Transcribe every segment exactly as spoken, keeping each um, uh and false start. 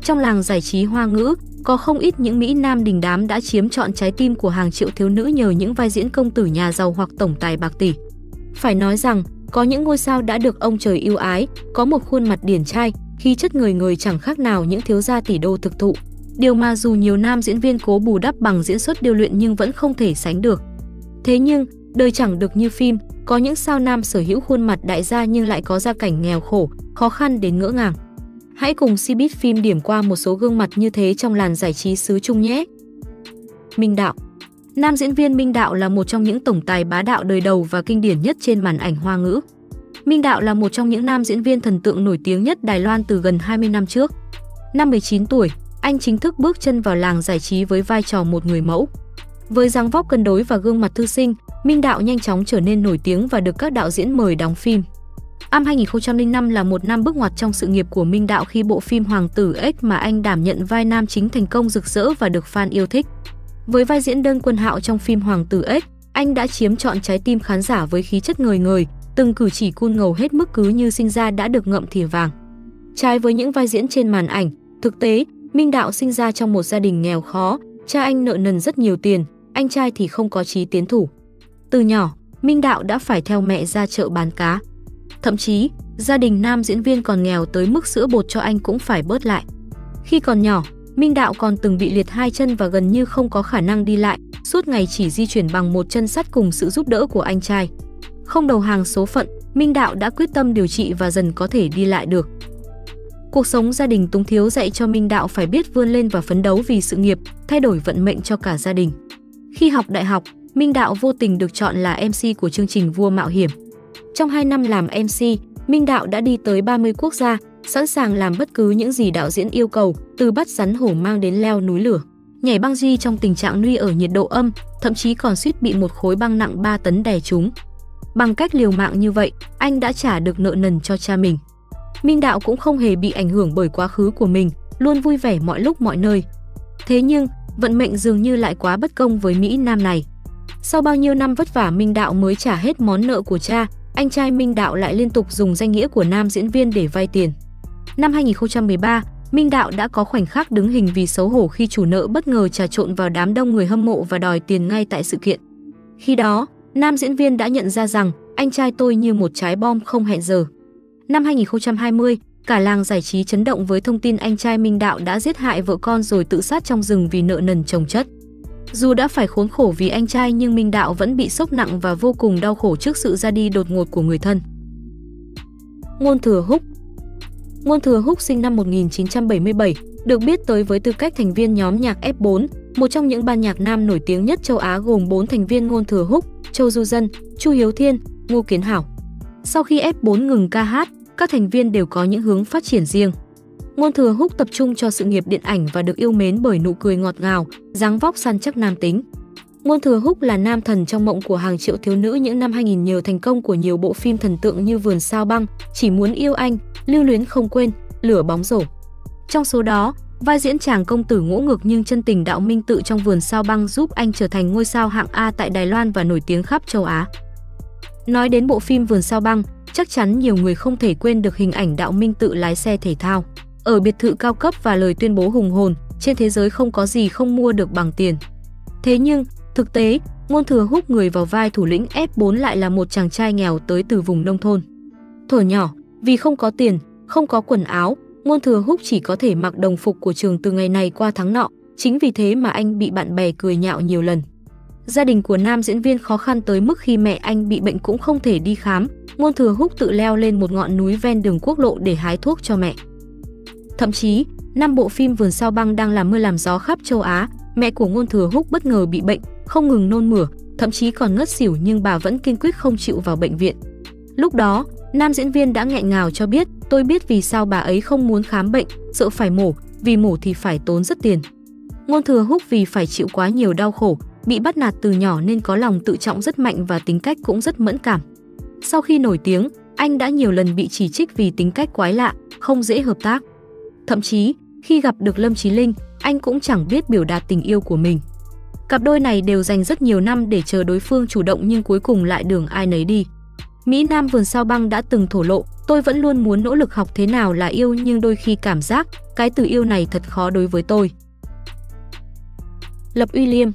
trong làng giải trí Hoa ngữ, có không ít những mỹ nam đình đám đã chiếm trọn trái tim của hàng triệu thiếu nữ nhờ những vai diễn công tử nhà giàu hoặc tổng tài bạc tỷ. Phải nói rằng, có những ngôi sao đã được ông trời yêu ái, có một khuôn mặt điển trai, khí chất người người chẳng khác nào những thiếu gia tỷ đô thực thụ. Điều mà dù nhiều nam diễn viên cố bù đắp bằng diễn xuất điêu luyện nhưng vẫn không thể sánh được. Thế nhưng, đời chẳng được như phim, có những sao nam sở hữu khuôn mặt đại gia nhưng lại có gia cảnh nghèo khổ, khó khăn đến ngỡ ngàng. Hãy cùng Cbiz Phim điểm qua một số gương mặt như thế trong làng giải trí xứ Trung nhé. Minh Đạo. Nam diễn viên Minh Đạo là một trong những tổng tài bá đạo đời đầu và kinh điển nhất trên màn ảnh Hoa ngữ. Minh Đạo là một trong những nam diễn viên thần tượng nổi tiếng nhất Đài Loan từ gần hai mươi năm trước. Năm mười chín tuổi, anh chính thức bước chân vào làng giải trí với vai trò một người mẫu. Với dáng vóc cân đối và gương mặt thư sinh, Minh Đạo nhanh chóng trở nên nổi tiếng và được các đạo diễn mời đóng phim. Năm hai nghìn không trăm lẻ năm là một năm bước ngoặt trong sự nghiệp của Minh Đạo khi bộ phim Hoàng tử X mà anh đảm nhận vai nam chính thành công rực rỡ và được fan yêu thích. Với vai diễn đơn quân hạo trong phim Hoàng tử X, anh đã chiếm trọn trái tim khán giả với khí chất ngời ngời, từng cử chỉ cool ngầu hết mức cứ như sinh ra đã được ngậm thìa vàng. Trái với những vai diễn trên màn ảnh, thực tế, Minh Đạo sinh ra trong một gia đình nghèo khó, cha anh nợ nần rất nhiều tiền, anh trai thì không có chí tiến thủ. Từ nhỏ, Minh Đạo đã phải theo mẹ ra chợ bán cá. Thậm chí, gia đình nam diễn viên còn nghèo tới mức sữa bột cho anh cũng phải bớt lại. Khi còn nhỏ, Minh Đạo còn từng bị liệt hai chân và gần như không có khả năng đi lại, suốt ngày chỉ di chuyển bằng một chân sắt cùng sự giúp đỡ của anh trai. Không đầu hàng số phận, Minh Đạo đã quyết tâm điều trị và dần có thể đi lại được. Cuộc sống gia đình túng thiếu dạy cho Minh Đạo phải biết vươn lên và phấn đấu vì sự nghiệp, thay đổi vận mệnh cho cả gia đình. Khi học đại học, Minh Đạo vô tình được chọn là em xê của chương trình Vua Mạo Hiểm. Trong hai năm làm em xê, Minh Đạo đã đi tới ba mươi quốc gia, sẵn sàng làm bất cứ những gì đạo diễn yêu cầu, từ bắt rắn hổ mang đến leo núi lửa, nhảy bungee trong tình trạng nuôi ở nhiệt độ âm, thậm chí còn suýt bị một khối băng nặng ba tấn đè trúng. Bằng cách liều mạng như vậy, anh đã trả được nợ nần cho cha mình. Minh Đạo cũng không hề bị ảnh hưởng bởi quá khứ của mình, luôn vui vẻ mọi lúc mọi nơi. Thế nhưng, vận mệnh dường như lại quá bất công với mỹ nam này. Sau bao nhiêu năm vất vả, Minh Đạo mới trả hết món nợ của cha, anh trai Minh Đạo lại liên tục dùng danh nghĩa của nam diễn viên để vay tiền. Năm hai nghìn không trăm mười ba, Minh Đạo đã có khoảnh khắc đứng hình vì xấu hổ khi chủ nợ bất ngờ trà trộn vào đám đông người hâm mộ và đòi tiền ngay tại sự kiện. Khi đó, nam diễn viên đã nhận ra rằng anh trai tôi như một trái bom không hẹn giờ. Năm hai nghìn không trăm hai mươi, cả làng giải trí chấn động với thông tin anh trai Minh Đạo đã giết hại vợ con rồi tự sát trong rừng vì nợ nần chồng chất. Dù đã phải khốn khổ vì anh trai nhưng Minh Đạo vẫn bị sốc nặng và vô cùng đau khổ trước sự ra đi đột ngột của người thân. Ngôn Thừa Húc. Ngôn Thừa Húc sinh năm một nghìn chín trăm bảy mươi bảy, được biết tới với tư cách thành viên nhóm nhạc ép bốn, một trong những ban nhạc nam nổi tiếng nhất châu Á gồm bốn thành viên Ngôn Thừa Húc, Châu Du Dân, Chu Hiếu Thiên, Ngô Kiến Hảo. Sau khi ép bốn ngừng ca hát, các thành viên đều có những hướng phát triển riêng. Ngôn Thừa Húc tập trung cho sự nghiệp điện ảnh và được yêu mến bởi nụ cười ngọt ngào, dáng vóc săn chắc nam tính. Ngôn Thừa Húc là nam thần trong mộng của hàng triệu thiếu nữ những năm hai nghìn nhờ thành công của nhiều bộ phim thần tượng như Vườn Sao Băng, Chỉ Muốn Yêu Anh, Lưu Luyến Không Quên, Lửa Bóng Rổ. Trong số đó, vai diễn chàng công tử ngỗ ngược nhưng chân tình Đạo Minh Tự trong Vườn Sao Băng giúp anh trở thành ngôi sao hạng A tại Đài Loan và nổi tiếng khắp châu Á. Nói đến bộ phim Vườn Sao Băng, chắc chắn nhiều người không thể quên được hình ảnh Đạo Minh Tự lái xe thể thao ở biệt thự cao cấp và lời tuyên bố hùng hồn, trên thế giới không có gì không mua được bằng tiền. Thế nhưng, thực tế, Ngôn Thừa Húc người vào vai thủ lĩnh ép bốn lại là một chàng trai nghèo tới từ vùng nông thôn. Thuở nhỏ, vì không có tiền, không có quần áo, Ngôn Thừa Húc chỉ có thể mặc đồng phục của trường từ ngày này qua tháng nọ, chính vì thế mà anh bị bạn bè cười nhạo nhiều lần. Gia đình của nam diễn viên khó khăn tới mức khi mẹ anh bị bệnh cũng không thể đi khám, Ngôn Thừa Húc tự leo lên một ngọn núi ven đường quốc lộ để hái thuốc cho mẹ. Thậm chí, năm bộ phim Vườn Sao Băng đang làm mưa làm gió khắp châu Á, mẹ của Ngôn Thừa Húc bất ngờ bị bệnh, không ngừng nôn mửa, thậm chí còn ngất xỉu nhưng bà vẫn kiên quyết không chịu vào bệnh viện. Lúc đó, nam diễn viên đã nghẹn ngào cho biết, tôi biết vì sao bà ấy không muốn khám bệnh, sợ phải mổ, vì mổ thì phải tốn rất tiền. Ngôn Thừa Húc vì phải chịu quá nhiều đau khổ, bị bắt nạt từ nhỏ nên có lòng tự trọng rất mạnh và tính cách cũng rất mẫn cảm. Sau khi nổi tiếng, anh đã nhiều lần bị chỉ trích vì tính cách quái lạ, không dễ hợp tác. Thậm chí, khi gặp được Lâm Chí Linh, anh cũng chẳng biết biểu đạt tình yêu của mình. Cặp đôi này đều dành rất nhiều năm để chờ đối phương chủ động nhưng cuối cùng lại đường ai nấy đi. Mỹ Nam vườn sao băng đã từng thổ lộ, tôi vẫn luôn muốn nỗ lực học thế nào là yêu nhưng đôi khi cảm giác cái từ yêu này thật khó đối với tôi. Lập Uy Liêm.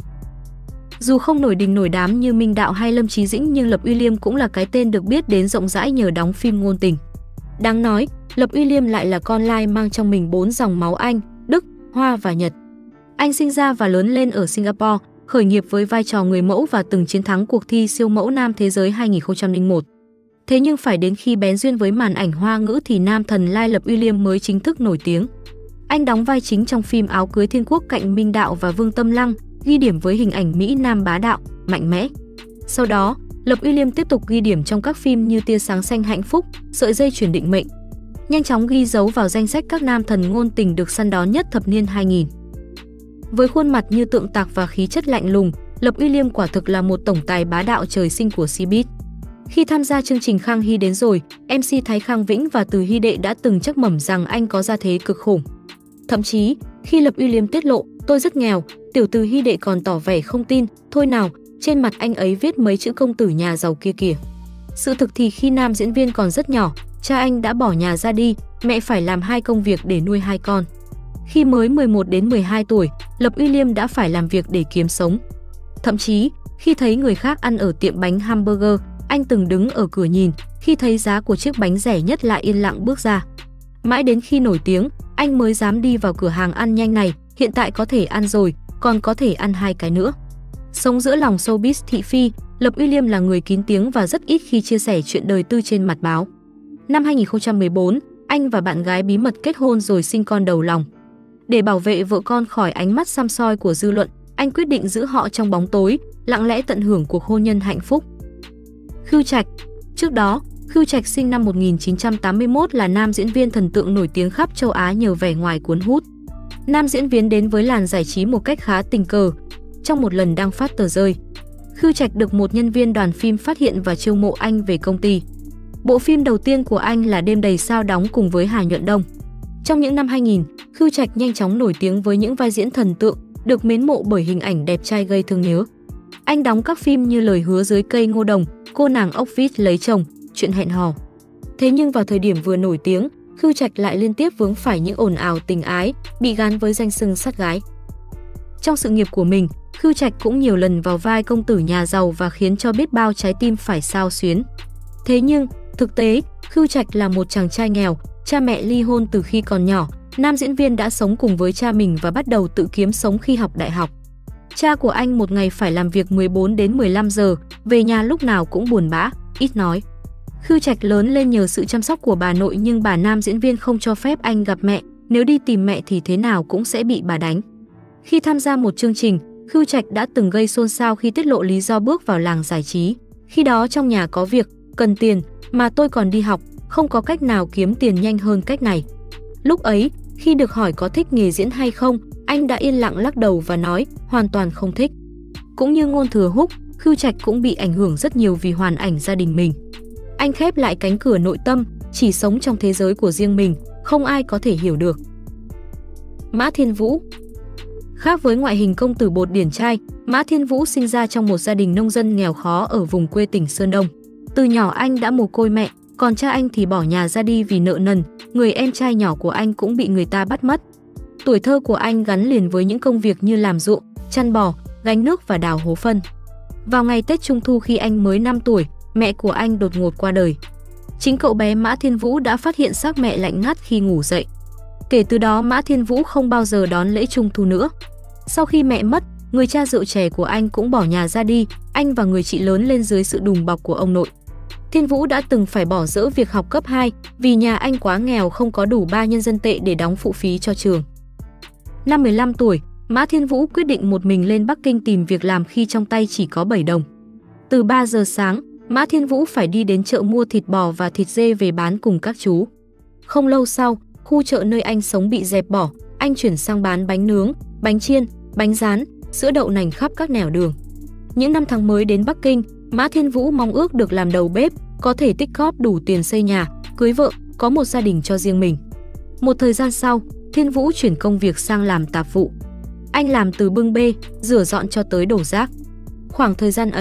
Dù không nổi đình nổi đám như Minh Đạo hay Lâm Chí Dĩnh nhưng Lập Uy Liêm cũng là cái tên được biết đến rộng rãi nhờ đóng phim ngôn tình. Đáng nói, Lập Uy Liêm lại là con lai mang trong mình bốn dòng máu Anh, Đức, Hoa và Nhật. Anh sinh ra và lớn lên ở Singapore, khởi nghiệp với vai trò người mẫu và từng chiến thắng cuộc thi siêu mẫu nam thế giới hai nghìn không trăm lẻ một. Thế nhưng phải đến khi bén duyên với màn ảnh Hoa ngữ thì nam thần lai Lập Uy Liêm mới chính thức nổi tiếng. Anh đóng vai chính trong phim Áo cưới thiên quốc cạnh Minh Đạo và Vương Tâm Lăng, ghi điểm với hình ảnh Mỹ Nam bá đạo, mạnh mẽ. Sau đó, Lập Uy Liêm tiếp tục ghi điểm trong các phim như Tia sáng xanh hạnh phúc, Sợi dây chuyển định mệnh. Nhanh chóng ghi dấu vào danh sách các nam thần ngôn tình được săn đón nhất thập niên hai nghìn. Với khuôn mặt như tượng tạc và khí chất lạnh lùng, Lập Uy Liêm quả thực là một tổng tài bá đạo trời sinh của Cbiz. Khi tham gia chương trình Khang Hy đến rồi, em xê Thái Khang Vĩnh và Từ Hy Đệ đã từng chắc mẩm rằng anh có gia thế cực khủng. Thậm chí, khi Lập Uy Liêm tiết lộ, tôi rất nghèo, tiểu Từ Hy Đệ còn tỏ vẻ không tin, thôi nào, trên mặt anh ấy viết mấy chữ công tử nhà giàu kia kìa. Sự thực thì khi nam diễn viên còn rất nhỏ, cha anh đã bỏ nhà ra đi, mẹ phải làm hai công việc để nuôi hai con. Khi mới mười một đến mười hai tuổi, Lập Uy Liêm đã phải làm việc để kiếm sống. Thậm chí, khi thấy người khác ăn ở tiệm bánh hamburger, anh từng đứng ở cửa nhìn, khi thấy giá của chiếc bánh rẻ nhất lại yên lặng bước ra. Mãi đến khi nổi tiếng, anh mới dám đi vào cửa hàng ăn nhanh này, hiện tại có thể ăn rồi, còn có thể ăn hai cái nữa. Sống giữa lòng showbiz thị phi, Lập Uy Liêm là người kín tiếng và rất ít khi chia sẻ chuyện đời tư trên mặt báo. Năm hai nghìn không trăm mười bốn, anh và bạn gái bí mật kết hôn rồi sinh con đầu lòng. Để bảo vệ vợ con khỏi ánh mắt săm soi của dư luận, anh quyết định giữ họ trong bóng tối, lặng lẽ tận hưởng cuộc hôn nhân hạnh phúc. Khưu Trạch. Trước đó, Khưu Trạch sinh năm một nghìn chín trăm tám mươi mốt là nam diễn viên thần tượng nổi tiếng khắp châu Á nhờ vẻ ngoài cuốn hút. Nam diễn viên đến với làng giải trí một cách khá tình cờ. Trong một lần đăng phát tờ rơi, Khưu Trạch được một nhân viên đoàn phim phát hiện và chiêu mộ anh về công ty. Bộ phim đầu tiên của anh là Đêm đầy sao đóng cùng với Hà Nhuận Đông. Trong những năm hai nghìn, Khưu Trạch nhanh chóng nổi tiếng với những vai diễn thần tượng, được mến mộ bởi hình ảnh đẹp trai gây thương nhớ. Anh đóng các phim như Lời hứa dưới cây ngô đồng, Cô nàng ốc vít lấy chồng, Chuyện hẹn hò. Thế nhưng vào thời điểm vừa nổi tiếng, Khưu Trạch lại liên tiếp vướng phải những ồn ào tình ái, bị gán với danh xưng sát gái. Trong sự nghiệp của mình, Khưu Trạch cũng nhiều lần vào vai công tử nhà giàu và khiến cho biết bao trái tim phải xao xuyến. Thế nhưng, thực tế, Khưu Trạch là một chàng trai nghèo, cha mẹ ly hôn từ khi còn nhỏ, nam diễn viên đã sống cùng với cha mình và bắt đầu tự kiếm sống khi học đại học. Cha của anh một ngày phải làm việc mười bốn đến mười lăm giờ, về nhà lúc nào cũng buồn bã, ít nói. Khưu Trạch lớn lên nhờ sự chăm sóc của bà nội nhưng bà nam diễn viên không cho phép anh gặp mẹ, nếu đi tìm mẹ thì thế nào cũng sẽ bị bà đánh. Khi tham gia một chương trình, Khưu Trạch đã từng gây xôn xao khi tiết lộ lý do bước vào làng giải trí. Khi đó trong nhà có việc, cần tiền, mà tôi còn đi học, không có cách nào kiếm tiền nhanh hơn cách này. Lúc ấy, khi được hỏi có thích nghề diễn hay không, anh đã yên lặng lắc đầu và nói hoàn toàn không thích. Cũng như Ngôn Thừa Húc, Khưu Trạch cũng bị ảnh hưởng rất nhiều vì hoàn ảnh gia đình mình. Anh khép lại cánh cửa nội tâm, chỉ sống trong thế giới của riêng mình, không ai có thể hiểu được. Mã Thiên Vũ. Khác với ngoại hình công tử bột điển trai, Mã Thiên Vũ sinh ra trong một gia đình nông dân nghèo khó ở vùng quê tỉnh Sơn Đông. Từ nhỏ anh đã mồ côi mẹ, còn cha anh thì bỏ nhà ra đi vì nợ nần, người em trai nhỏ của anh cũng bị người ta bắt mất. Tuổi thơ của anh gắn liền với những công việc như làm ruộng, chăn bò, gánh nước và đào hố phân. Vào ngày Tết Trung Thu khi anh mới năm tuổi, mẹ của anh đột ngột qua đời. Chính cậu bé Mã Thiên Vũ đã phát hiện xác mẹ lạnh ngắt khi ngủ dậy. Kể từ đó Mã Thiên Vũ không bao giờ đón lễ Trung Thu nữa. Sau khi mẹ mất, người cha rượu chè của anh cũng bỏ nhà ra đi, anh và người chị lớn lên dưới sự đùm bọc của ông nội. Thiên Vũ đã từng phải bỏ dỡ việc học cấp hai vì nhà anh quá nghèo không có đủ ba nhân dân tệ để đóng phụ phí cho trường. Năm mười lăm tuổi, Mã Thiên Vũ quyết định một mình lên Bắc Kinh tìm việc làm khi trong tay chỉ có bảy đồng. Từ ba giờ sáng, Mã Thiên Vũ phải đi đến chợ mua thịt bò và thịt dê về bán cùng các chú. Không lâu sau, khu chợ nơi anh sống bị dẹp bỏ, anh chuyển sang bán bánh nướng, bánh chiên, bánh rán, sữa đậu nành khắp các nẻo đường. Những năm tháng mới đến Bắc Kinh, Mã Thiên Vũ mong ước được làm đầu bếp, có thể tích góp đủ tiền xây nhà, cưới vợ, có một gia đình cho riêng mình. Một thời gian sau, Thiên Vũ chuyển công việc sang làm tạp vụ. Anh làm từ bưng bê, rửa dọn cho tới đổ rác. Khoảng thời gian ấy,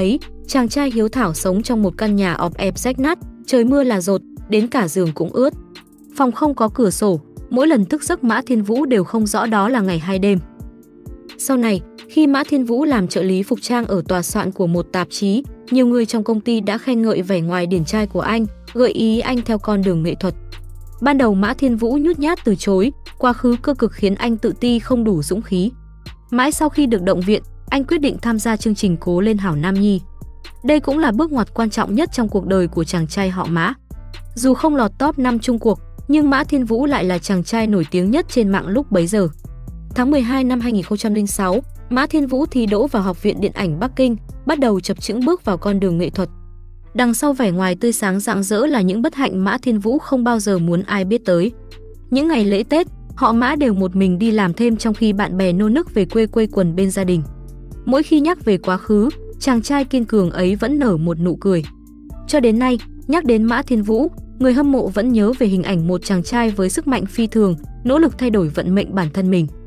Chàng trai hiếu thảo sống trong một căn nhà ọp ẹp rách nát, trời mưa là dột, đến cả giường cũng ướt. Phòng không có cửa sổ, mỗi lần thức giấc Mã Thiên Vũ đều không rõ đó là ngày hay đêm. Sau này, khi Mã Thiên Vũ làm trợ lý phục trang ở tòa soạn của một tạp chí, nhiều người trong công ty đã khen ngợi vẻ ngoài điển trai của anh, gợi ý anh theo con đường nghệ thuật. Ban đầu Mã Thiên Vũ nhút nhát từ chối, quá khứ cơ cực khiến anh tự ti không đủ dũng khí. Mãi sau khi được động viện, anh quyết định tham gia chương trình Cố Lên Hảo Nam Nhi. Đây cũng là bước ngoặt quan trọng nhất trong cuộc đời của chàng trai họ Mã. Dù không lọt top năm chung cuộc, nhưng Mã Thiên Vũ lại là chàng trai nổi tiếng nhất trên mạng lúc bấy giờ. Tháng mười hai năm hai nghìn không trăm lẻ sáu, Mã Thiên Vũ thi đỗ vào Học viện Điện ảnh Bắc Kinh, bắt đầu chập chững bước vào con đường nghệ thuật. Đằng sau vẻ ngoài tươi sáng rạng rỡ là những bất hạnh Mã Thiên Vũ không bao giờ muốn ai biết tới. Những ngày lễ Tết, họ Mã đều một mình đi làm thêm trong khi bạn bè nô nức về quê quây quần bên gia đình. Mỗi khi nhắc về quá khứ, chàng trai kiên cường ấy vẫn nở một nụ cười. Cho đến nay, nhắc đến Mã Thiên Vũ, người hâm mộ vẫn nhớ về hình ảnh một chàng trai với sức mạnh phi thường, nỗ lực thay đổi vận mệnh bản thân mình.